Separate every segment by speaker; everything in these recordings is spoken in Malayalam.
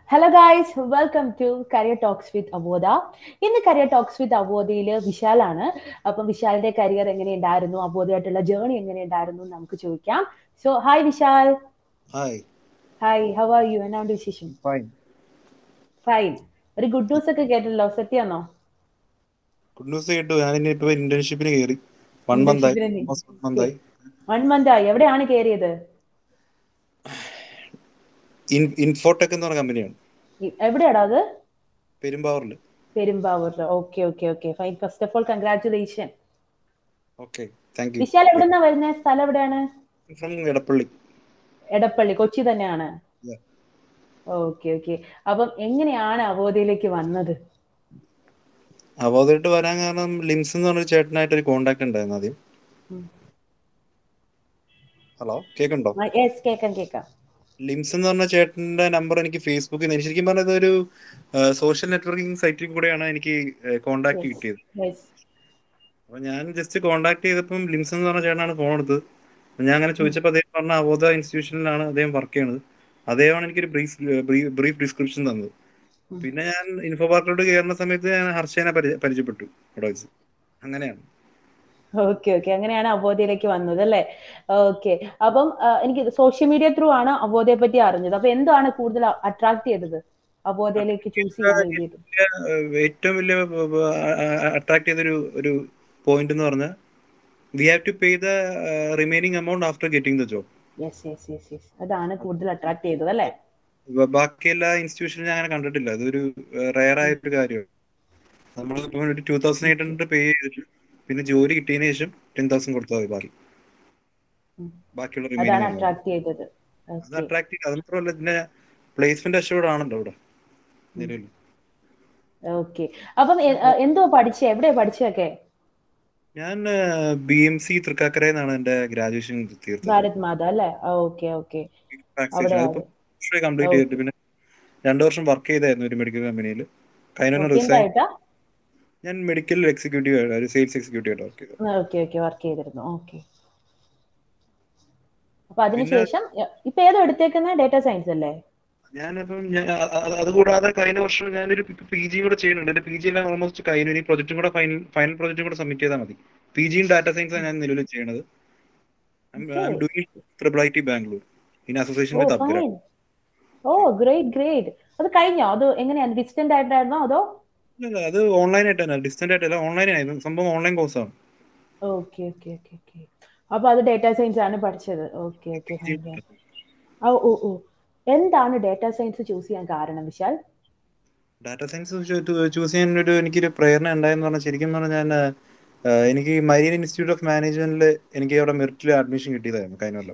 Speaker 1: Hello guys, welcome to Career Talks with Avodha. ഇന്ന് Career Talks with Avodhയിൽ വിശാലാണ്. അപ്പം വിശാലിന്റെ കരിയർ എങ്ങനെയുണ്ടായിരുന്നു, അബോധയായിട്ടുള്ള ജേർണി എങ്ങനെയുണ്ടായിരുന്നു നമുക്ക് ചോദിക്കാം. So hi Vishal.
Speaker 2: Hi,
Speaker 1: hi, how are you? എന്നാണ് വിശേഷം?
Speaker 2: fine.
Speaker 1: ഫൈൻ. ഒരു ഗുഡ് ന്യൂസ് ഒക്കെ കേട്ടല്ലോ, സത്യാണോ?
Speaker 2: Good news കേട്ടു. ഞാനിപ്പോ ഇന്റേൺഷിപ്പിന് കയറി. 1 month ആയി.
Speaker 1: ഇന്റേൺഷിപ്പിന്
Speaker 2: Almost 1 month ആയി.
Speaker 1: 1 month ആയി. എവിടെയാണ് കയറിയത്?
Speaker 2: ഇൻഫോടെക് എന്ന് പറഞ്ഞ കമ്പനിയാണ്.
Speaker 1: എവിടെയാടാ അത്?
Speaker 2: പെരുമ്പാവൂരില്.
Speaker 1: Perumbavoor. Okay okay okay fine. First of all congratulation.
Speaker 2: Okay, thank you.
Speaker 1: Vishal എവിടെന്നാ വരുന്നത്? സ്ഥലം എവിടെയാണ്?
Speaker 2: From എടപ്പള്ളി.
Speaker 1: എടപ്പള്ളി, കൊച്ചി തന്നെയാണ്.
Speaker 2: Yeah.
Speaker 1: Okay okay. അപ്പം എങ്ങനെയാണ് അവോധയിലേക്ക് വന്നത്?
Speaker 2: അവോധയായിട്ട് വരാൻ കാരണം ലിംസ് എന്ന് പറഞ്ഞൊരു ചേട്ടനായിട്ട് ഒരു കോണ്ടാക്ട് ഉണ്ടായിരുന്നു ആദ്യം. ഹലോ, കേൾക്കുന്നുണ്ടോ?
Speaker 1: യെസ്, കേക്കാം.
Speaker 2: ലിംസ് എന്ന് പറഞ്ഞ ചേട്ടന്റെ നമ്പർ എനിക്ക് ഫേസ്ബുക്കിൽ നിന്ന്, ശരിക്കും പറഞ്ഞത് ഒരു സോഷ്യൽ നെറ്റ്വർക്കിംഗ് സൈറ്റിൽ കൂടെയാണ് എനിക്ക് കോണ്ടാക്ട് കിട്ടിയത്. അപ്പൊ ഞാൻ ജസ്റ്റ് കോണ്ടാക്ട് ചെയ്തപ്പം ലിംസ് എന്ന് പറഞ്ഞ ചേട്ടനാണ് ഫോൺ എടുത്തത്. ഞാൻ അങ്ങനെ ചോദിച്ചപ്പോൾ അദ്ദേഹം പറഞ്ഞ അവോധ ഇൻസ്റ്റിറ്റ്യൂഷനിലാണ് അദ്ദേഹം വർക്ക് ചെയ്യുന്നത്. അദ്ദേഹമാണ് എനിക്കൊരു ബ്രീഫ് ഡിസ്ക്രിപ്ഷൻ തന്നത്. പിന്നെ ഞാൻ ഇൻഫോപാർക്കിലോട്ട് കയറുന്ന സമയത്ത് ഞാൻ ഹർഷേനെ പരിചയപ്പെട്ടു അവിടെ വെച്ച്. അങ്ങനെയാണ്.
Speaker 1: ഓക്കെ ഓക്കെ, അങ്ങനെയാണ് അവോധയിലേക്ക് വന്നത് അല്ലേ? ഓക്കെ. അപ്പം എനിക്ക് സോഷ്യൽ മീഡിയ ത്രൂ ആണ് അവോധയെ പറ്റി അറിഞ്ഞത്. അപ്പൊ എന്താണ് കൂടുതൽ അട്രാക്ട് ചെയ്തത് അവോധയിലേക്ക് ചൂസ് ചെയ്യാൻ വേണ്ടിയിട്ട്?
Speaker 2: ഏറ്റവും വലിയ അട്രാക്ട് ചെയ്തൊരു ഒരു പോയിന്റ് എന്ന് പറഞ്ഞാൽ we have to pay the remaining amount after getting the job.
Speaker 1: Yes, അതാണ് കൂടുതൽ അട്രാക്ട് ചെയ്തത് അല്ലേ?
Speaker 2: ബാക്കി എല്ലാ ഇൻസ്റ്റിറ്റ്യൂഷനും ഞാൻ അങ്ങനെ കണ്ടിട്ടില്ല. അതൊരു റയർ ആയിട്ടൊരു കാര്യമാണ്. നമ്മൾ ഇപ്പം ഒരു 2,800 പേ ചെയ്തിട്ട് പിന്നെ ജോലി കിട്ടിയതിന് ശേഷം 10,000 കൊടുത്താൽ മതി. ബാക്കിയുള്ള
Speaker 1: അതാണ്
Speaker 2: റിമൈനിങ്
Speaker 1: അട്രാക്ട് ചെയ്തത്.
Speaker 2: അത് അട്രാക്ട് ചെയ്ത്. അത് മാത്രമല്ല, ഇതിന്റെ പ്ലേസ്മെന്റ് അഷ്യൂർഡ് ആണല്ലോ ഇവിടെ നിലവിൽ.
Speaker 1: ഓക്കെ. അപ്പം എന്തോ പഠിച്ചേ? എവിടെയാ പഠിച്ചതൊക്കെ?
Speaker 2: ഞാൻ BMC തൃക്കാക്കരയിൽ നിന്നാണ് എന്റെ ഗ്രാജുവേഷൻ തീർത്തത്.
Speaker 1: ഭാരത് മാത അല്ലേ? ഓക്കെ.
Speaker 2: അതിപ്പോ കംപ്ലീറ്റ് ചെയ്തിട്ട് പിന്നെ 2 വർഷം വർക്ക് ചെയ്തായിരുന്നു ഒരു മെഡിക്കൽ കമ്പനിയിൽ. ഞാൻ മെഡിക്കൽ എക്സിക്യൂട്ടീവ് ആയിട്ട്, ഒരു സെയിൽസ് എക്സിക്യൂട്ടീവ് ആയിട്ട് വർക്ക് ചെയ്തു.
Speaker 1: വർക്ക് ചെയ്തിരുന്നു. ഓക്കെ. അപ്പൊ അതിനുശേഷം ഇപ്പൊ ഏതോ എടുത്തേക്കുന്ന ഡേറ്റാ സയൻസ് അല്ലേ?
Speaker 2: ഞാനിപ്പം അതുകൂടാതെ കഴിഞ്ഞ വർഷം ഞാനൊരു PG കൂടെ ചെയ്യുന്നുണ്ട്. എന്റെ PG എല്ലാം ഓൾമോസ്റ്റ് കഴിഞ്ഞു. ഇനി പ്രൊജക്റ്റും കൂടെ ഫൈനൽ പ്രൊജക്റ്റും കൂടെ സബ്മിറ്റ് ചെയ്താൽ മതി. PG ഇൻ ഡാറ്റാ സയൻസ് ആണ് ഞാൻ നിലവിൽ ചെയ്യുന്നത്. I'm doing IIT Bangalore in association with upGrad.
Speaker 1: Great. അത് കഴിഞ്ഞോ? അത് എങ്ങനെയാണ്? ഡിസ്റ്റന്റ് ആയിട്ടായിരുന്നോ അതോ?
Speaker 2: അത് ഓൺലൈൻ ആയിട്ട് തന്നെ. ഡിസ്റ്റന്റ് ആയിട്ടല്ല, ഓൺലൈൻ ആയിരുന്നു. സംഭവം ഓൺലൈൻ കോഴ്സാണ്.
Speaker 1: ഓക്കെ. അപ്പൊ അത് ഡേറ്റാ സയൻസ് ആണ് പഠിച്ചത്. ഓക്കെ. എന്താണ് ഡേറ്റാ സയൻസ് ചൂസ് ചെയ്യാൻ കാരണം വിശാൽ?
Speaker 2: ഡാറ്റാ സയൻസ് ചൂസ് ചെയ്യാൻ എനിക്കൊരു പ്രേരണ ഉണ്ടായെന്ന് പറഞ്ഞാൽ, ശരിക്കും പറഞ്ഞാൽ എനിക്ക് മരീൻ ഇൻസ്റ്റിറ്റ്യൂട്ട് ഓഫ് മാനേജ്മെന്റിൽ എനിക്ക് അവിടെ മെറിറ്റിൽ അഡ്മിഷൻ കിട്ടിയതായിരുന്നു കഴിഞ്ഞ കൊല്ലം.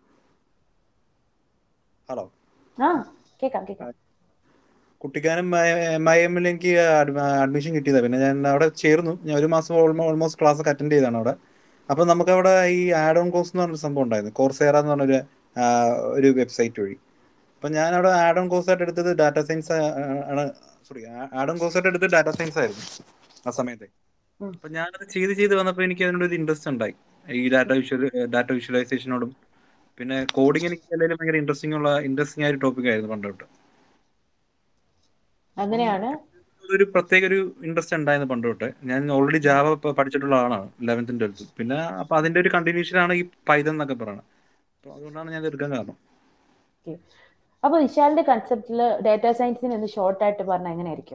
Speaker 2: ഹലോ,
Speaker 1: കേക്കാം.
Speaker 2: കുട്ടിക്കാനം MIM-ൽ എനിക്ക് അഡ്മിഷൻ കിട്ടിയതാണ്. പിന്നെ ഞാൻ അവിടെ ചേർന്നു. ഞാൻ ഒരു മാസം ഓൾമോസ്റ്റ് ക്ലാസ് ഒക്കെ അറ്റൻഡ് ചെയ്താണ് അവിടെ. അപ്പം നമുക്കവിടെ ഈ ആഡ് ഓൺ കോഴ്സ് എന്ന് പറഞ്ഞൊരു സംഭവം ഉണ്ടായിരുന്നു. കോഴ്സേറ എന്ന് പറഞ്ഞൊരു വെബ്സൈറ്റ് വഴി. അപ്പം ഞാൻ അവിടെ ആഡ് ഓൺ കോഴ്സായിട്ട് എടുത്തത് ഡാറ്റാ സയൻസ് ആണ്. ആഡ് ഓൺ കോഴ്സായിട്ട് എടുത്തത് ഡാറ്റാ സയൻസ് ആയിരുന്നു ആ സമയത്ത്. അപ്പം ഞാനത് ചെയ്ത് വന്നപ്പോൾ എനിക്ക് അതിനോടൊരു ഇൻട്രസ്റ്റ് ഉണ്ടായി. ഈ ഡാറ്റ വിഷ്വലൈസേഷനോടും പിന്നെ കോഡിങ് എനിക്ക് എല്ലാവരും ഭയങ്കര ഇൻട്രസ്റ്റിംഗ് ആയ ഒരു ടോപ്പിക് ആയിരുന്നു പണ്ടോട്ട്.
Speaker 1: അങ്ങനെയാണ്
Speaker 2: ഒരു പ്രത്യേക ഒരു ഇൻട്രസ്റ്റ് ഉണ്ടായിരുന്നു പണ്ടോട്ട്. ഞാൻ ഓൾറെഡി ജാവ പഠിച്ചിട്ടുള്ള ആളാണ് 11th and 12th. പിന്നെ അപ്പൊ അതിന്റെ ഒരു കണ്ടിന്യൂഷൻ ആണ് ഈ പൈതൺ എന്നൊക്കെ പറയുന്നത്. അപ്പൊ അതുകൊണ്ടാണ് ഞാൻ എടുക്കാൻ കാരണം.
Speaker 1: അപ്പൊ വിശാലിന്റെ കൺസെപ്റ്റില് ഡാറ്റാ സയൻസിന് ഒന്ന് ഷോർട്ട് ആയിട്ട് പറഞ്ഞാൽ എങ്ങനെയായിരിക്കും?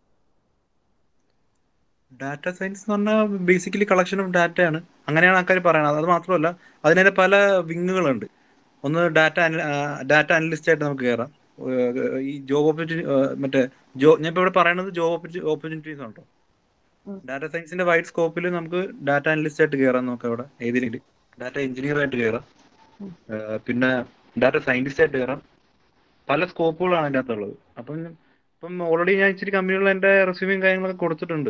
Speaker 2: ഡാറ്റാ സയൻസ് എന്ന് പറഞ്ഞാൽ ബേസിക്കലി കളക്ഷൻ ഓഫ് ഡാറ്റയാണ്. അങ്ങനെയാണ് ആൾക്കാർ പറയുന്നത്. അത് മാത്രമല്ല, അതിനെ പല വിങ്ങുകളുണ്ട്. ഒന്ന് ഡാറ്റ അനലിസ്റ്റ് ആയിട്ട് നമുക്ക് കയറാം. ഈ ജോബ് ഞാൻ ഇപ്പോൾ ഇവിടെ പറയുന്നത് ജോബ് ഓപ്പർച്യൂണിറ്റീസ് ആണ് കേട്ടോ. ഡാറ്റാ സയൻസിന്റെ വൈഡ് സ്കോപ്പിൽ നമുക്ക് ഡാറ്റ അനലിസ്റ്റ് ആയിട്ട് കയറാം. നമുക്ക് അവിടെ ഏതെങ്കിലും ഡാറ്റ എഞ്ചിനീയർ ആയിട്ട് കയറാം. പിന്നെ ഡാറ്റ സയന്റിസ്റ്റ് ആയിട്ട് കയറാം. പല സ്കോപ്പുകളാണ് അതിൻ്റെ അകത്തുള്ളത്. അപ്പം ഓൾറെഡി ഞാൻ ഇച്ചിരി കമ്പനികളിൽ എൻ്റെ റെസ്യൂമിങ് കാര്യങ്ങളൊക്കെ കൊടുത്തിട്ടുണ്ട്.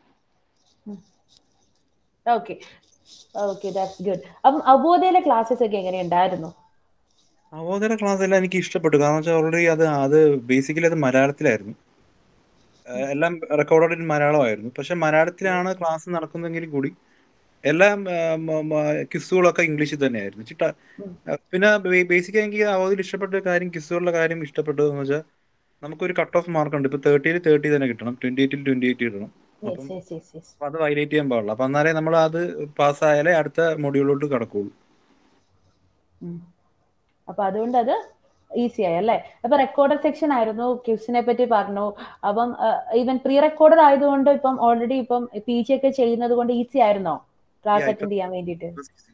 Speaker 1: Okay, that's good. അപ്പം അവോധയിലെ ക്ലാസ്സസ് ഒക്കെ എങ്ങനെയുണ്ടായിരുന്നു?
Speaker 2: അവോധയുടെ ക്ലാസ് എല്ലാം എനിക്ക് ഇഷ്ടപ്പെട്ടു. കാരണം വെച്ചാൽ ഓൾറെഡി അത് ബേസിക്കലി അത് മലയാളത്തിലായിരുന്നു. എല്ലാം റെക്കോർഡഡ് ഇൻ മലയാളമായിരുന്നു. പക്ഷെ മലയാളത്തിലാണ് ക്ലാസ് നടക്കുന്നതെങ്കിൽ കൂടി എല്ലാം ക്വിസുകളൊക്കെ ഇംഗ്ലീഷിൽ തന്നെയായിരുന്നു. പിന്നെ ബേസിക്കലി എനിക്ക് അവോധയിൽ ഇഷ്ടപ്പെട്ട കാര്യം, ക്വിസുകളുടെ കാര്യം ഇഷ്ടപ്പെട്ടതെന്ന് വെച്ചാൽ നമുക്കൊരു കട്ട് ഓഫ് മാർക്ക് ഉണ്ട്. ഇപ്പൊ 30-ൽ 30 തന്നെ കിട്ടണം, 28-ൽ 28 കിട്ടണം. അപ്പം അത് വയലേറ്റ് ചെയ്യാൻ പാടില്ല. അപ്പൊ അന്നേരം നമ്മൾ അത് പാസ്സായാലേ അടുത്ത മൊഡ്യൂളിലോട്ട് കടക്കുള്ളൂ.
Speaker 1: അപ്പൊ അതുകൊണ്ട് അത് ഈസി ആയി അല്ലേ? അപ്പൊ റെക്കോർഡഡ് സെക്ഷൻ ആയിരുന്നു, ക്യൂസിനെ പറ്റി പറഞ്ഞു. അപ്പം ഈവൻ പ്രീ റെക്കോർഡഡ് ആയതുകൊണ്ട് ഇപ്പം ഓൾറെഡി ഇപ്പം PG ഒക്കെ ചെയ്യുന്നത് കൊണ്ട് ഈസി ആയിരുന്നോ ക്ലാസ് അറ്റൻഡ് ചെയ്യാൻ വേണ്ടിയിട്ട്?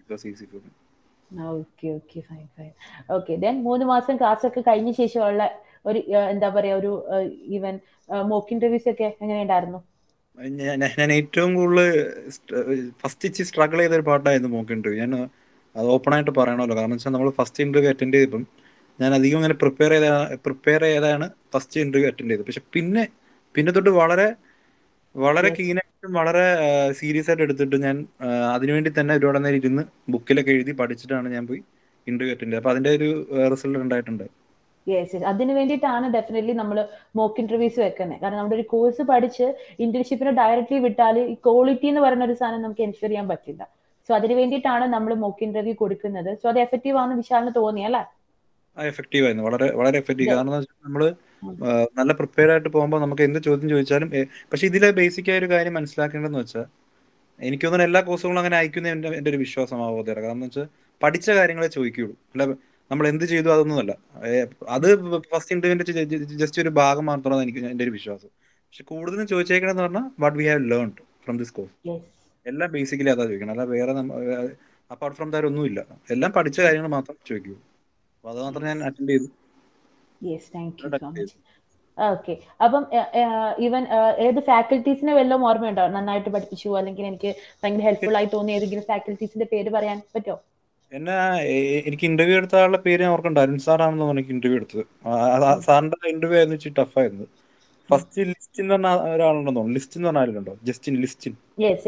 Speaker 1: Okay fine. ഓക്കെ, ദെൻ 3 മാസം ക്ലാസ് ഒക്കെ കഴിഞ്ഞ ശേഷമുള്ള ഒരു എന്താ പറയാ ഒരു ഈവൻ മോക്ക് ഇന്റർവ്യൂസ് ഒക്കെ എങ്ങനെയുണ്ടായിരുന്നു?
Speaker 2: ഞാൻ ഏറ്റവും കൂടുതൽ ഫസ്റ്റ് ഇച്ചിരി സ്ട്രഗിൾ ചെയ്ത ഒരു പാട്ടായിരുന്നു മോക്ക് ഇന്റർവ്യൂ. ഞാൻ അത് ഓപ്പൺ ആയിട്ട് പറയണമല്ലോ, കാരണം വെച്ചാൽ നമ്മൾ ഫസ്റ്റ് ഇന്റർവ്യൂ അറ്റൻഡ് ചെയ്തപ്പം ഞാൻ അധികം അങ്ങനെ പ്രിപ്പയർ ചെയ്താണ് ഫസ്റ്റ് ഇന്റർവ്യൂ അറ്റൻഡ് ചെയ്തത്. പക്ഷെ പിന്നെ തൊട്ട് വളരെ കീനായിട്ടും വളരെ സീരിയസ് ആയിട്ട് എടുത്തിട്ട് ഞാൻ അതിനുവേണ്ടി തന്നെ ഒരുപാട് നേരം ഇരുന്ന് ബുക്കിലൊക്കെ എഴുതി പഠിച്ചിട്ടാണ് ഞാൻ പോയി ഇന്റർവ്യൂ അറ്റൻഡ് ചെയ്തത്. അപ്പൊ അതിന്റെ ഒരു റിസൾട്ട് ഉണ്ടായിട്ടുണ്ട്.
Speaker 1: യെസ്, അതിന് വേണ്ടിയിട്ടാണ് ഡെഫിനറ്റ്ലി നമ്മൾ മോക്ക് ഇന്റർവ്യൂസ് വെക്കുന്നത്. കാരണം നമ്മുടെ ഒരു കോഴ്സ് പഠിച്ച് ഇന്റേൺഷിപ്പിന് ഡയറക്റ്റ്ലി വിട്ടാൽ ഈ ക്വാളിറ്റി എന്ന് പറയുന്ന ഒരു സാധനം നമുക്ക് എൻഷുർ ചെയ്യാൻ പറ്റില്ല. സോ അതിന് വേണ്ടിയിട്ടാണ് നമ്മൾ മോക്ക് ഇന്റർവ്യൂ കൊടുക്കുന്നത്. സോ അത് എഫക്റ്റീവ് ആണെന്ന് വിശാലിന് തോന്നി അല്ലേ?
Speaker 2: എഫക്റ്റീവ് ആയിരുന്നു, വളരെ എഫക്റ്റീവ്. കാരണം നമ്മള് നല്ല പ്രിപ്പയർ ആയിട്ട് പോകുമ്പോൾ നമുക്ക് എന്ത് ചോദ്യം ചോദിച്ചാലും. പക്ഷെ ഇതിലെ ബേസിക് ആയ ഒരു കാര്യം മനസ്സിലാക്കേണ്ടതെന്ന് വെച്ചാൽ, എനിക്ക് തോന്നുന്നു എല്ലാ കോഴ്സുകളും അങ്ങനെ അയക്കുന്ന എൻ്റെ ഒരു വിശ്വാസമാവോ. കാരണം എന്ന് വെച്ചാൽ പഠിച്ച കാര്യങ്ങളെ ചോദിക്കുകയുള്ളൂ, അല്ല നമ്മൾ എന്ത് ചെയ്തു അതൊന്നുമല്ല. അത് ഫസ്റ്റ് ഇന്റർവ്യൂവിന്റെ ജസ്റ്റ് ഒരു ഭാഗം മാത്രമാണ് എനിക്ക് എൻ്റെ ഒരു വിശ്വാസം. പക്ഷെ കൂടുതലും ചോദിച്ചേക്കണെന്ന് പറഞ്ഞാൽ what we have learned from this course. എല്ലാം ബേസിക്കലി അതാ ചോദിക്കണം, അല്ല വേറെ അപ്പാർട്ട് ഫ്രം ദാറ്റ് ഒന്നുമില്ല. എല്ലാം പഠിച്ച കാര്യങ്ങൾ മാത്രം ചോദിക്കൂ. അപ്പൊ അത് മാത്രം ഞാൻ അറ്റൻഡ് ചെയ്തു.
Speaker 1: Yes, thank you so much. Okay, അപ്പം ഈവൻ ഏത് ഫാക്കൽറ്റീസിനെ വല്ലതും ഓർമ്മയുണ്ടോ നന്നായിട്ട് പഠിപ്പിച്ചു, അല്ലെങ്കിൽ എനിക്ക് ഭയങ്കര ഹെൽപ്ഫുൾ ആയി തോന്നിയ ഏതെങ്കിലും ഫാക്കൽറ്റീസിന്റെ പേര് പറയാൻ പറ്റുമോ?
Speaker 2: എനിക്ക് ഇന്റർവ്യൂ എടുത്ത ആളുടെ പേര് ഞാൻ ഓർക്കണ്ട, അരുൺ സാറാണെന്ന് എനിക്ക് ഇന്റർവ്യൂ എടുത്തത്. സാറിന്റെ ഇന്റർവ്യൂ ആയിരുന്നു ഇച്ചിരി ടഫായിരുന്നു. ഫസ്റ്റ് ലിസ്റ്റ് എന്ന് പറഞ്ഞ ഒരാളുണ്ടെന്ന് തോന്നുന്നു. ലിസ്റ്റ് എന്ന് പറഞ്ഞ ആളുണ്ടോ? Listin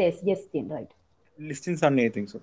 Speaker 2: Sunny, I think so.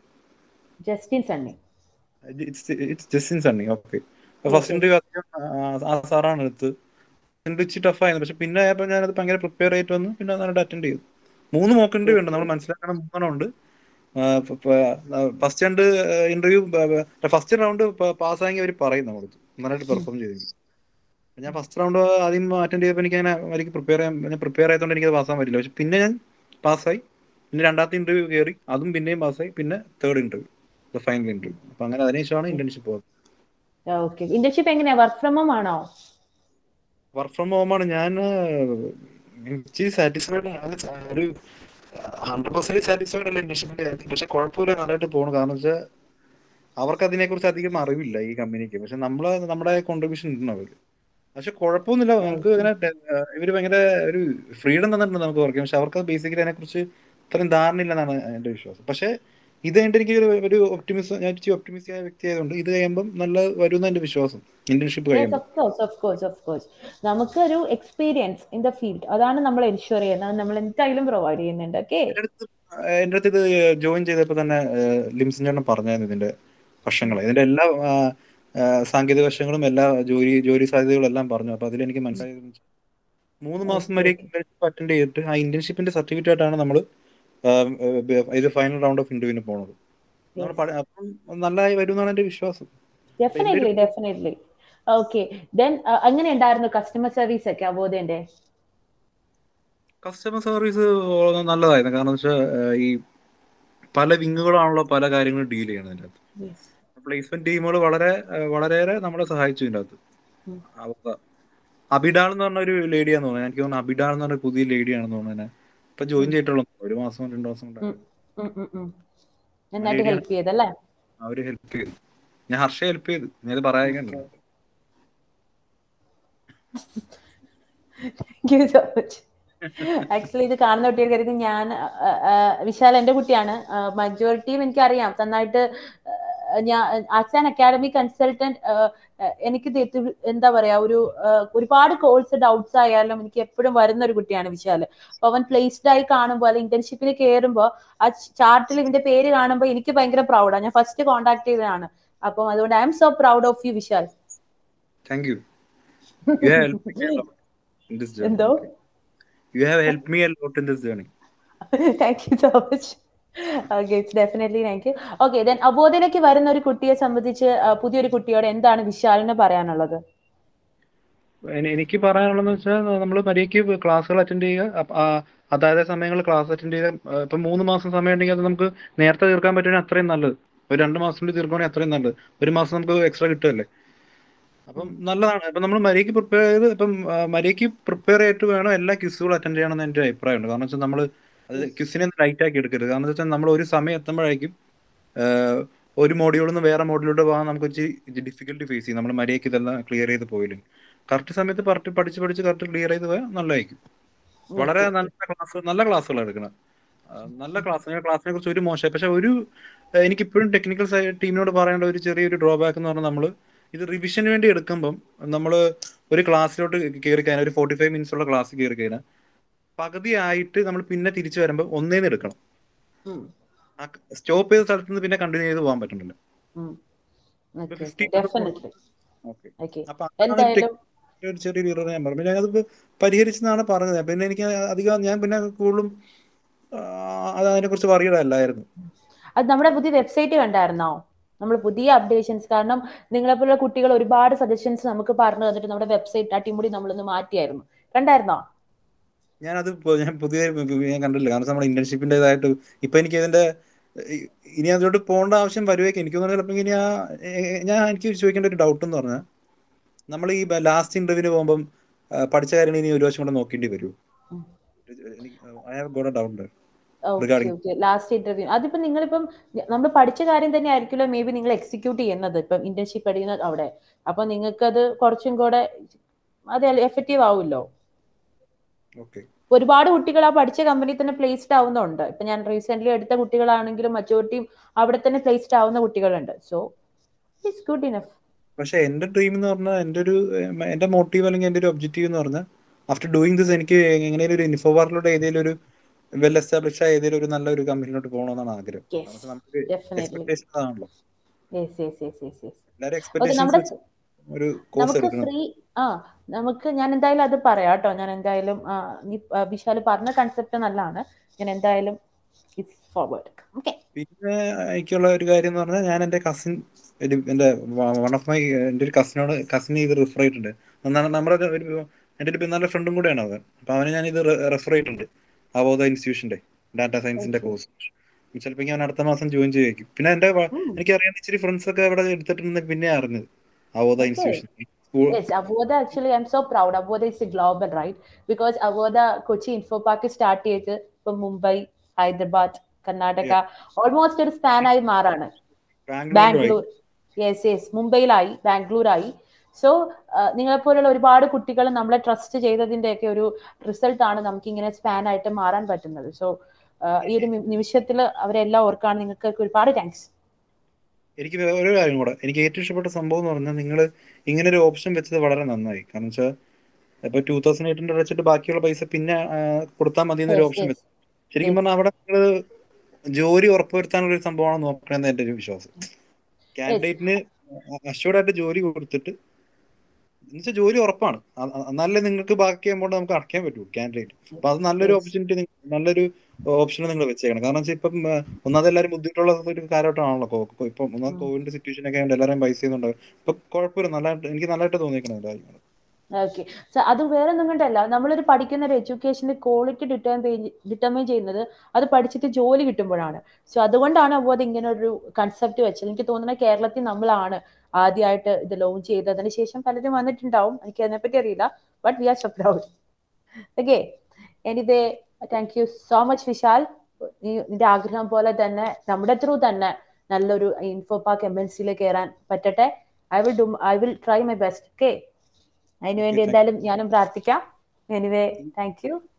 Speaker 2: Justin Sunny. Okay, first interview ആ സാറാണ് എടുത്തത്. ഇച്ചിരി ടഫായിരുന്നു. പക്ഷെ പിന്നെ ആയപ്പോൾ ഞാനത് ഭയങ്കര പ്രിപ്പയർ ആയിട്ട് വന്നു, പിന്നെ നന്നായിട്ട് അറ്റൻഡ് ചെയ്തു. 3 മോക്ക് ഇന്റർവ്യൂ ഉണ്ട്, നമ്മൾ മനസ്സിലാക്കണം. 3 ഉണ്ട്. ഫസ്റ്റ് ഇന്റർവ്യൂ ഫസ്റ്റ് റൗണ്ട് പാസ്സായെങ്കിൽ അവർ പറയും നമ്മൾ നന്നായിട്ട് പെർഫോം ചെയ്തെങ്കിൽ. ഞാൻ ഫസ്റ്റ് റൗണ്ട് ആദ്യം അറ്റൻഡ് ചെയ്തപ്പോൾ എനിക്ക് പ്രിപ്പയർ ആയതുകൊണ്ട് എനിക്ക് പാസ്സാൻ പറ്റില്ല. പക്ഷെ പിന്നെ ഞാൻ പാസ്സായി. പിന്നെ രണ്ടാമത്തെ ഇന്റർവ്യൂ കയറി, അതും പിന്നെയും പാസ്സായി. പിന്നെ തേർഡ് ഇന്റർവ്യൂ, ഫൈനൽ ഇന്റർവ്യൂ. അപ്പൊ അങ്ങനെ അതിനുശേഷമാണ് ഇന്റേൺഷിപ്പ് പോകുന്നത്.
Speaker 1: ഇന്റേൺഷിപ്പ് എങ്ങനെയാ? വർക്ക് ഫ്രം ഹോം ആണോ?
Speaker 2: വർക്ക് ഫ്രം ഹോം ആണ്. ഞാൻ സാറ്റിസ്ഫൈഡ് ഒരു 100% സാറ്റിസ്ഫൈഡ് അല്ല ഇന്റേൺഷിപ്പിന്റെ കാര്യത്തിൽ. പക്ഷെ കുഴപ്പമില്ല, നല്ലതായിട്ട് പോകണം. കാരണം വെച്ചാൽ അവർക്ക് അതിനെക്കുറിച്ച് അധികം അറിവില്ല ഈ കമ്പനിക്ക്. പക്ഷെ നമ്മുടെ കോൺട്രിബ്യൂഷൻ ഉണ്ട് അവർക്ക്. പക്ഷെ കുഴപ്പമൊന്നുമില്ല, നമുക്ക് ഇങ്ങനെ ഇവര് ഭയങ്കര ഒരു ഫ്രീഡം തന്നിട്ടുണ്ട് നമുക്ക് വർക്ക് ചെയ്യാം. പക്ഷെ അവർക്ക് ബേസിക്കലി അതിനെക്കുറിച്ച് ഇത്രയും ധാരണ ഇല്ലെന്നാണ് എന്റെ വിശ്വാസം. പക്ഷെ ഇത് കഴിഞ്ഞിട്ട് എനിക്ക് ഒരു ഒപ്റ്റിമിസ്റ്റ് ആയ വ്യക്തി ആയതുകൊണ്ട് ഇത് കഴിയുമ്പോൾ നല്ല വരുന്ന എന്റെ വിശ്വാസം. ഇന്റേൺഷിപ്പ് കഴിയുമ്പോൾ
Speaker 1: നമുക്കൊരു എക്സ്പീരിയൻസ് ഇൻ ദ ഫീൽഡ്, അതാണ് നമ്മൾ എൻഷുർ ചെയ്യുന്നത്. നമ്മൾ എന്തായാലും പ്രൊവൈഡ് ചെയ്യുന്നുണ്ട്.
Speaker 2: എന്റെ അടുത്ത് ഇത് ജോയിൻ ചെയ്തപ്പോൾ തന്നെ ലിംസൺ ചേട്ടൻ പറഞ്ഞായിരുന്നു ഇതിന്റെ വശങ്ങൾ, ഇതിന്റെ എല്ലാ സാങ്കേതിക വശങ്ങളും എല്ലാ ജോലി സാധ്യതകളും എല്ലാം പറഞ്ഞു. അപ്പൊ അതിലെനിക്ക് മനസ്സിലായത് 3 മാസം വരെ ഇന്റേൺഷിപ്പ് അറ്റൻഡ് ചെയ്തിട്ട് ആ ഇന്റേൺഷിപ്പിന്റെ സർട്ടിഫിക്കറ്റ് ആയിട്ടാണ് നമ്മൾ ഇത് ഫൈനൽ റൗണ്ട് ഓഫ് ഇന്റർവ്യൂവിന് പോണത്. അപ്പം നല്ലതായി വരും എന്നാണ് എന്റെ വിശ്വാസം.
Speaker 1: ഡെഫിനറ്റ്ലി. ഓക്കെ, ദെൻ എങ്ങനെ ഉണ്ടായിരുന്നു കസ്റ്റമർ സർവീസ് ഒക്കെ അവോധന്റെ?
Speaker 2: കസ്റ്റമർ സർവീസ് നല്ലതായിരുന്നു. കാരണം വെച്ചാൽ ഈ പല വിങ്ങുകളാണല്ലോ പല കാര്യങ്ങളും ഡീൽ ചെയ്യണം അതിൻ്റെ അകത്ത്. പ്ലേസ്മെന്റ് ടീമുകൾ വളരെയേറെ നമ്മളെ സഹായിച്ചു ഇതിൻ്റെ അകത്ത്. അബിഡാൾ എന്ന് പറഞ്ഞ ഒരു ലേഡിയാന്ന് തോന്നുന്നത്. എനിക്ക് തോന്നുന്നു അബിഡാൾ എന്ന് പറഞ്ഞ പുതിയ ലേഡിയാണെന്ന് തോന്നുന്നത്. ഇപ്പൊ ജോയിൻ ചെയ്തിട്ടുള്ളൂ, 1 മാസം 2 മാസം അവര് ഹെൽപ്പ് ചെയ്തു. ഞാൻ ഹർഷ ഹെൽപ്പ് ചെയ്തു. ഞാൻ പറയാനുണ്ടോ?
Speaker 1: ആക്ച്വലി ഇത് കാണുന്ന കുട്ടികൾ കരുതി ഞാൻ വിശാൽ എന്റെ കുട്ടിയാണ്. മജോറിറ്റിയും എനിക്കറിയാം നന്നായിട്ട്. ഞാൻ ആസ് ആൻ അക്കാഡമിക് കൺസൾട്ടന്റ് എനിക്ക് എന്താ പറയാ ഒരുപാട് കോഴ്സ് ഡൗട്ട്സ് ആയാലും എനിക്ക് എപ്പോഴും വരുന്ന ഒരു കുട്ടിയാണ് വിശാല്. അപ്പൊ അവൻ പ്ലേസ്ഡ് ആയി കാണുമ്പോൾ അല്ലെങ്കിൽ ഇന്റേൺഷിപ്പിൽ കയറുമ്പോൾ ആ ചാർട്ടിൽ ഇതിന്റെ പേര് കാണുമ്പോൾ എനിക്ക് ഭയങ്കര പ്രൗഡാണ്. ഞാൻ ഫസ്റ്റ് കോൺടാക്ട് ചെയ്തതാണ്. അപ്പം അതുകൊണ്ട് I am so proud of you Vishal.
Speaker 2: Thank you. You have helped me a lot in this journey.
Speaker 1: എന്തോ?
Speaker 2: You have helped me a lot in this journey.
Speaker 1: Thank you so much. Okay, it's definitely thank you. Okay, then അബോധയിലേക്ക് വരുന്ന ഒരു കുട്ടിയെ സംബന്ധിച്ച് പുതിയൊരു കുട്ടിയോട് എന്താണ് വിശാലിന് പറയാനുള്ളത്?
Speaker 2: എനിക്ക് പറയാനുള്ളതെന്ന് വെച്ചാൽ നമ്മൾ മര്യാദയ്ക്ക് ക്ലാസ്സുകൾ അറ്റൻഡ് ചെയ്യുക, അതായത് സമയങ്ങളിൽ ക്ലാസ് അറ്റൻഡ് ചെയ്യുക. ഇപ്പം 3 മാസം സമയം ഉണ്ടെങ്കിൽ അത് നമുക്ക് നേരത്തെ തീർക്കാൻ പറ്റുമെങ്കിൽ അത്രയും നല്ലത്. ഒരു 2 മാസത്തിനുള്ളിൽ തീർക്കുകയാണെങ്കിൽ അത്രയും നല്ലത്. 1 മാസം നമുക്ക് എക്സ്ട്രാ കിട്ടുമല്ലേ. അപ്പം നല്ലതാണ്. ഇപ്പം നമ്മൾ മര്യാദയ്ക്ക് പ്രിപ്പയർ ചെയ്ത് മര്യാദയ്ക്ക് പ്രിപ്പയർ ചെയ്തിട്ട് വേണം എല്ലാ ക്വിസുകളും അറ്റൻഡ് ചെയ്യണമെന്ന് എൻ്റെ അഭിപ്രായമുണ്ട്. കാരണം വെച്ചാൽ നമ്മൾ അത് ക്വിസിനെ ലൈറ്റ് ആക്കി എടുക്കരുത്. കാരണം വെച്ചാൽ നമ്മൾ ഒരു സമയം എത്തുമ്പോഴേക്കും ഒരു മോഡ്യൂളിൽ നിന്ന് വേറെ മോഡ്യൂളിലോട്ട് പോകാൻ നമുക്ക് ഇച്ചിരി ഡിഫിക്കൽട്ടി ഫേസ് ചെയ്യും. നമ്മൾ മര്യാദയ്ക്ക് ഇതെല്ലാം ക്ലിയർ ചെയ്ത് പോയില്ലെങ്കിൽ കറക്റ്റ് സമയത്ത് പഠിച്ച് കറക്റ്റ് ക്ലിയർ ചെയ്ത് പോയാൽ നല്ലതായിരിക്കും. വളരെ നല്ല ക്ലാസ്സുകളാണ് എടുക്കണം. നല്ല ക്ലാസ്സിനെ കുറിച്ച് ഒരു മോശം, പക്ഷെ എനിക്കിപ്പോഴും ടെക്നിക്കൽ ടീമിനോട് പറയേണ്ട ഒരു ചെറിയൊരു ഡ്രോബാക്ക് എന്ന് പറഞ്ഞാൽ നമ്മൾ ഇത് റിവിഷന് വേണ്ടി എടുക്കുമ്പം നമ്മൾ ഒരു ക്ലാസ്സിലോട്ട് കയറി കഴിഞ്ഞാൽ ഒരു 45 മിനിറ്റ്സ് ഉള്ള ക്ലാസ് കയറി കഴിഞ്ഞാൽ പകുതി ആയിട്ട് നമ്മൾ പിന്നെ തിരിച്ചു വരുമ്പോൾ ഒന്നേന്ന് എടുക്കണം. സ്റ്റോപ്പ് ചെയ്ത സ്ഥലത്ത് നിന്ന് പിന്നെ കണ്ടിന്യൂ ചെയ്ത് പോകാൻ പറ്റുന്നില്ല. ഒരു ചെറിയൊരു ഇറർ ഞാൻ പറഞ്ഞു. പിന്നെ അത് പരിഹരിച്ചെന്നാണ് പറഞ്ഞത്. പിന്നെ എനിക്ക് അധികം ഞാൻ പിന്നെ കൂടുതലും അതിനെ കുറിച്ച് പറയുകയല്ലായിരുന്നു.
Speaker 1: അത് നമ്മുടെ പുതിയ വെബ്സൈറ്റ് കണ്ടായിരുന്നോ? നമ്മൾ പുതിയ അപ്ഡേഷൻസ്, കാരണം നിങ്ങളെപ്പോലുള്ള കുട്ടികൾ ഒരുപാട് സജഷൻസ് നമുക്ക് പറഞ്ഞു തന്നിട്ട് നമ്മുടെ വെബ്സൈറ്റ് അടിമുടി നമ്മളൊന്ന് മാറ്റിയായിരുന്നു. കണ്ടായിരുന്നോ?
Speaker 2: ഞാൻ പുതിയ ഞാൻ കണ്ടില്ല. കാരണം നമ്മുടെ ഇന്റേൺഷിപ്പിൻ്റെതായിട്ട് ഇപ്പൊ എനിക്ക് ഇതിന്റെ ഇനി അതിലോട്ട് പോകേണ്ട ആവശ്യം വരുവേക്കും. എനിക്ക് തോന്നുന്നത് ചിലപ്പോൾ ഇനി എനിക്ക് ചോദിക്കേണ്ട ഒരു ഡൗട്ട് എന്ന് പറഞ്ഞാൽ നമ്മൾ ഈ ലാസ്റ്റ് ഇന്റർവ്യൂവിന് പോകുമ്പോൾ പഠിച്ച കാര്യങ്ങൾ ഇനി ഒരു വർഷം കൊണ്ട് നോക്കേണ്ടി വരുമോ?
Speaker 1: ലാസ്റ്റ് ഇന്റർവ്യൂ അതിപ്പോ നിങ്ങളിപ്പം നമ്മൾ പഠിച്ച കാര്യം തന്നെ ആയിരിക്കുമല്ലോ മേ ബി നിങ്ങൾ എക്സിക്യൂട്ട് ചെയ്യുന്നത് ഇപ്പം ഇന്റേൺഷിപ്പ് പഠിക്കുന്നത് അവിടെ. അപ്പൊ നിങ്ങൾക്ക് അത് കുറച്ചും കൂടെ അത് എഫക്റ്റീവ് ആവുമല്ലോ. ഒരുപാട് കുട്ടികൾ ആ പഠിച്ച കമ്പനി തന്നെ പ്ലേസ്ഡ് ആവുന്നുണ്ട്. ഇപ്പൊ ഞാൻ റീസെന്റ് എടുത്ത കുട്ടികളാണെങ്കിലും മജോറിറ്റിയും അവിടെ തന്നെ പ്ലേസ്ഡ് ആവുന്ന കുട്ടികളുണ്ട്. So it's good enough.
Speaker 2: പക്ഷെ എന്റെ ഡ്രീം എന്ന് പറഞ്ഞാൽ എന്റെ മോട്ടീവ് അല്ലെങ്കിൽ എന്റെ ഒരു ഒബ്ജക്റ്റീവ് എന്ന് പറഞ്ഞാൽ ആഫ്റ്റർ ഡൂയിങ് ദിസ് എനിക്ക് എങ്ങനെയും ഒരു ഇൻഫോപാർക്കിലോട്ട് ഏതെങ്കിലും ഒരു വെൽ എസ്റ്റാബ്ലിഷ് ആയ ഏതെങ്കിലും ഒരു നല്ലൊരു കമ്പനിയിലോട്ട് പോകണമെന്നാണ് ആഗ്രഹം. നമുക്ക് എക്സ്പെക്ടേഷൻ ആണല്ലോ.
Speaker 1: നമുക്ക് ഫ്രീ നമുക്ക് ഞാൻ എന്തായാലും അത് പറയാം കേട്ടോ. ഞാൻ എന്തായാലും വിശാൽ പറഞ്ഞ കൺസെപ്റ്റ് നല്ലതാണ്. ഞാൻ എന്തായാലും ഫോർവേഡ്.
Speaker 2: പിന്നെ എനിക്കുള്ള ഒരു കാര്യം എന്ന് പറഞ്ഞാൽ ഞാൻ എന്റെ കസിൻ എന്റെ ഒരു കസിന് ഇത് റെഫർ ചെയ്തിട്ടുണ്ട്. നമ്മുടെ എന്റെ ഒരു നല്ല ഫ്രണ്ടും കൂടെയാണ് അവൻ. അപ്പൊ അവന് ഞാൻ ഇത് റെഫർ ചെയ്തിട്ടുണ്ട്. അവോധ ഇൻസ്റ്റിറ്റ്യൂഷന്റെ ഡാറ്റാ സയൻസിന്റെ കോഴ്സ്. ചിലപ്പോൾ ഞാൻ അടുത്ത മാസം ജോയിൻ ചെയ്യും. പിന്നെ എനിക്കറിയാവുന്ന ഇച്ചിരി ഫ്രണ്ട്സ് ഒക്കെ അവിടെ എടുത്തിട്ടുണ്ട്. പിന്നെ അറിഞ്ഞത് Avodha institution.
Speaker 1: Yes, Avodha actually, I'm so proud. Avodha is a global, right? Because Avodha Kochi Infopark started from Mumbai, Hyderabad, Kannada, almost ഒരു span ആയി മാറാണ്. ബാംഗ്ലൂർ, യെസ് മുംബൈയിലായി, ബാംഗ്ലൂരായി. സോ നിങ്ങളെപ്പോലുള്ള ഒരുപാട് കുട്ടികൾ നമ്മളെ ട്രസ്റ്റ് ചെയ്തതിന്റെ ഒക്കെ ഒരു റിസൾട്ട് ആണ് നമുക്ക് ഇങ്ങനെ സ്പാൻ ആയിട്ട് മാറാൻ പറ്റുന്നത്. സോ ഈ ഒരു നിമിഷത്തിൽ അവരെല്ലാം ഓർക്കാണ്. നിങ്ങൾക്ക് ഒരുപാട് താങ്ക്സ്.
Speaker 2: എനിക്ക് ഒരു കാര്യം കൂടെ, എനിക്ക് ഏറ്റവും ഇഷ്ടപ്പെട്ട സംഭവം എന്ന് പറഞ്ഞാൽ നിങ്ങൾ ഇങ്ങനെ ഒരു ഓപ്ഷൻ വെച്ചത് വളരെ നന്നായി. കാരണം വെച്ചാൽ ഇപ്പൊ 2800 അടച്ചിട്ട് ബാക്കിയുള്ള പൈസ പിന്നെ കൊടുത്താൽ മതി എന്നൊരു ഓപ്ഷൻ വെച്ചു. ശരിക്കും പറഞ്ഞാൽ അവിടെ നിങ്ങൾ ജോലി ഉറപ്പുവരുത്താനുള്ള ഒരു സംഭവമാണ് നോക്കണമെന്ന് എന്റെ ഒരു വിശ്വാസം. കാൻഡിഡേറ്റിന് അഷ്യൂർഡ് ആയിട്ട് ജോലി കൊടുത്തിട്ട് എന്നുവെച്ചാൽ ജോലി ഉറപ്പാണ്. എന്നാലേ നിങ്ങൾക്ക് ബാക്കി എമൗണ്ട് നമുക്ക് അടയ്ക്കാൻ പറ്റൂ കാൻഡിഡേറ്റ്. അപ്പൊ അത് നല്ലൊരു ഓപ്പർച്യൂണിറ്റി, നല്ലൊരു ഓപ്ഷൻ നിങ്ങൾ വെച്ചേക്കണം. കാരണം വെച്ചാൽ ഇപ്പം ഒന്നാമത് എല്ലാവരും ബുദ്ധിമുട്ടുള്ള ഒരു കാലഘട്ടമാണല്ലോ. ഇപ്പം ഒന്നാമത് കോവിഡിന്റെ സിറ്റുവേഷൻ ഒക്കെ ആയതുകൊണ്ട് എല്ലാവരും പൈസ ചെയ്യുന്നുണ്ട്. ഇപ്പൊ കുഴപ്പമില്ല, എനിക്ക് നല്ലതായിട്ട് തോന്നിയിരിക്കണം കാര്യങ്ങൾ.
Speaker 1: ഓക്കെ, സോ അത് വേറെ ഒന്നും കൊണ്ടല്ല, നമ്മളൊരു പഠിക്കുന്ന ഒരു എഡ്യൂക്കേഷന്റെ ക്വാളിറ്റി ഡിറ്റർമൈൻ ചെയ്യുന്നത് അത് പഠിച്ചിട്ട് ജോലി കിട്ടുമ്പോഴാണ്. സോ അതുകൊണ്ടാണ് അവോധ ഇങ്ങനെ ഒരു കൺസെപ്റ്റ് വെച്ചത്. എനിക്ക് തോന്നുന്നത് കേരളത്തിൽ നമ്മളാണ് ആദ്യമായിട്ട് ഇത് ലോഞ്ച് ചെയ്തത്. അതിന് ശേഷം പലരും വന്നിട്ടുണ്ടാവും, എനിക്ക് അതിനെപ്പറ്റി അറിയില്ല. But we are so proud. Okay, anyway thank you so much Vishal. നിന്റെ ആഗ്രഹം പോലെ തന്നെ നമ്മുടെ ത്രൂ തന്നെ നല്ലൊരു ഇൻഫോപാർക്ക് MNC കയറാൻ പറ്റട്ടെ. I will try my best. Okay, അതിനുവേണ്ടി എന്തായാലും ഞാനും പ്രാർത്ഥിക്കാം. Anyway thank U.